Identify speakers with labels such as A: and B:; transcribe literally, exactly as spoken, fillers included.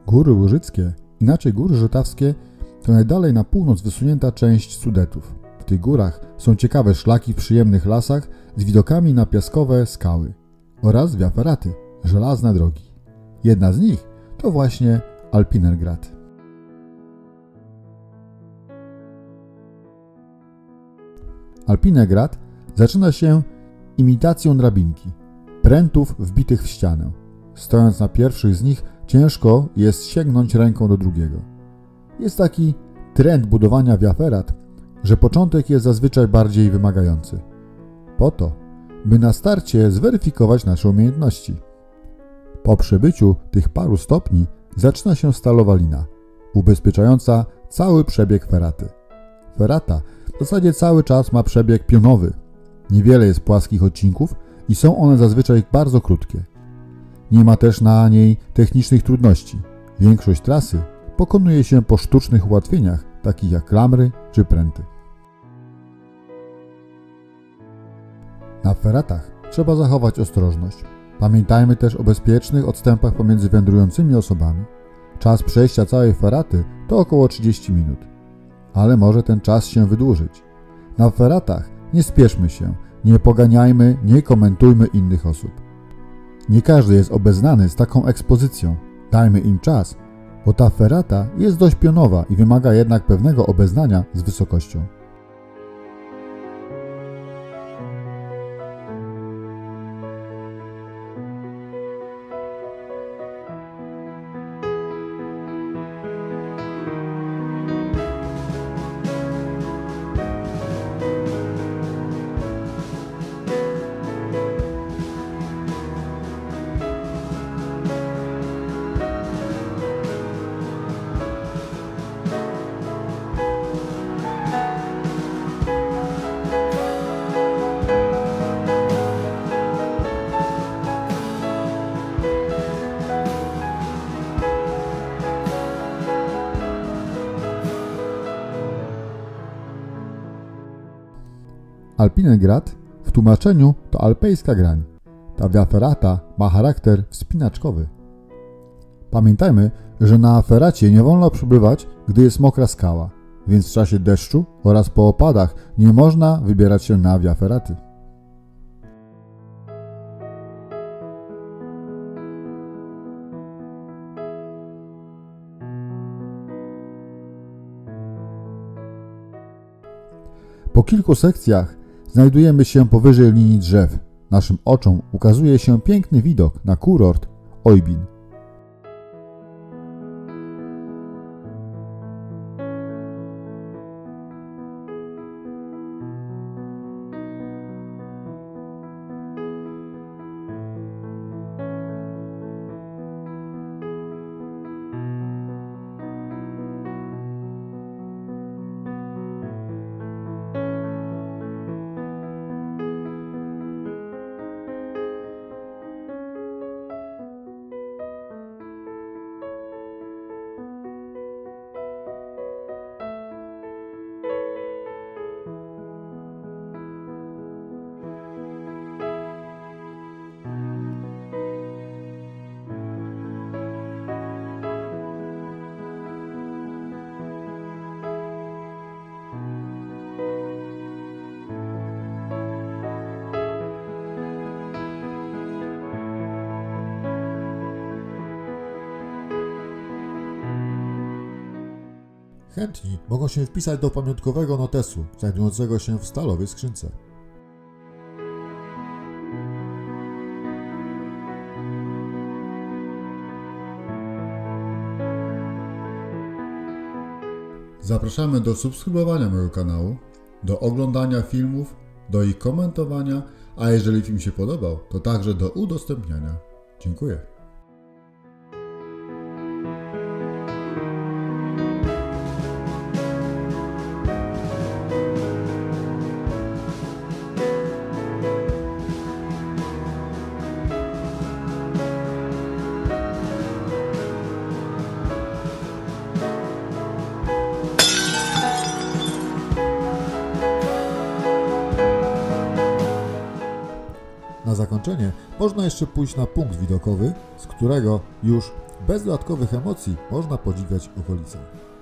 A: Góry Łużyckie, inaczej Góry Żotawskie, to najdalej na północ wysunięta część Sudetów. W tych górach są ciekawe szlaki w przyjemnych lasach z widokami na piaskowe skały oraz via ferraty, żelazne drogi. Jedna z nich to właśnie Alpinergrad. Alpinergrad zaczyna się imitacją drabinki, prętów wbitych w ścianę. Stojąc na pierwszych z nich, ciężko jest sięgnąć ręką do drugiego. Jest taki trend budowania via ferrat, że początek jest zazwyczaj bardziej wymagający. Po to, by na starcie zweryfikować nasze umiejętności. Po przebyciu tych paru stopni zaczyna się stalowa lina, ubezpieczająca cały przebieg ferraty. Ferrata w zasadzie cały czas ma przebieg pionowy. Niewiele jest płaskich odcinków i są one zazwyczaj bardzo krótkie. Nie ma też na niej technicznych trudności. Większość trasy pokonuje się po sztucznych ułatwieniach, takich jak klamry czy pręty. Na ferratach trzeba zachować ostrożność. Pamiętajmy też o bezpiecznych odstępach pomiędzy wędrującymi osobami. Czas przejścia całej ferraty to około trzydzieści minut, ale może ten czas się wydłużyć. Na ferratach nie spieszmy się, nie poganiajmy, nie komentujmy innych osób. Nie każdy jest obeznany z taką ekspozycją. Dajmy im czas, bo ta ferrata jest dość pionowa i wymaga jednak pewnego obeznania z wysokością. Alpinergrad w tłumaczeniu to alpejska grań. Ta via ferrata ma charakter wspinaczkowy. Pamiętajmy, że na ferracie nie wolno przebywać, gdy jest mokra skała, więc w czasie deszczu oraz po opadach nie można wybierać się na via ferraty. Po kilku sekcjach znajdujemy się powyżej linii drzew. Naszym oczom ukazuje się piękny widok na kurort Oybin. Chętni mogą się wpisać do pamiątkowego notesu znajdującego się w stalowej skrzynce. Zapraszamy do subskrybowania mojego kanału, do oglądania filmów, do ich komentowania, a jeżeli film się podobał, to także do udostępniania. Dziękuję. Na zakończenie można jeszcze pójść na punkt widokowy, z którego już Bez dodatkowych emocji można podziwiać okolice.